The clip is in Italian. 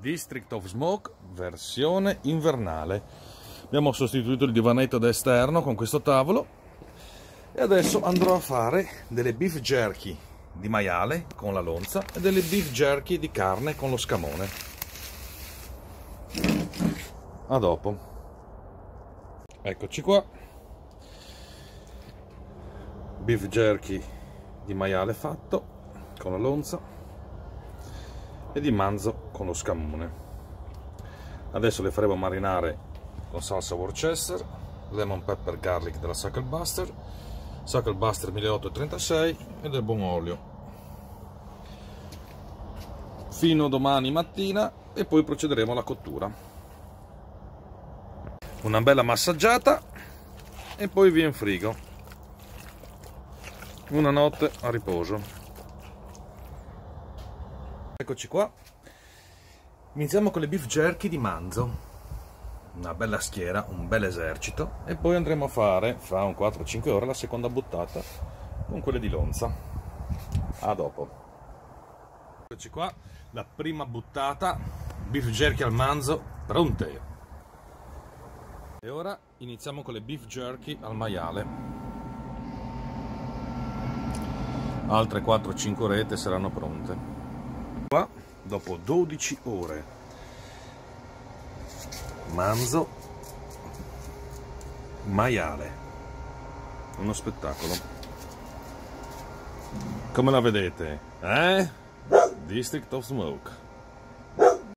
District of Smoke versione invernale. Abbiamo sostituito il divanetto da esterno con questo tavolo e adesso andrò a fare delle beef jerky di maiale con la lonza e delle beef jerky di carne con lo scamone. A dopo. Eccoci qua. Beef jerky di maiale fatto con la lonza e di manzo con lo scamone. Adesso le faremo marinare con salsa Worcester, lemon pepper garlic della Suckle Buster 1836 e del buon olio fino domani mattina e poi procederemo alla cottura. Una bella massaggiata e poi via in frigo. Una notte a riposo. Eccoci qua. Iniziamo con le beef jerky di manzo. Una bella schiera, un bel esercito, e poi andremo a fare fra un 4-5 ore la seconda buttata con quelle di lonza. A dopo. Eccoci qua, la prima buttata, beef jerky al manzo pronte. E ora iniziamo con le beef jerky al maiale. Altre 4-5 orette saranno pronte. Qua, dopo 12 ore, manzo, maiale, uno spettacolo. Come la vedete? District of Smoke.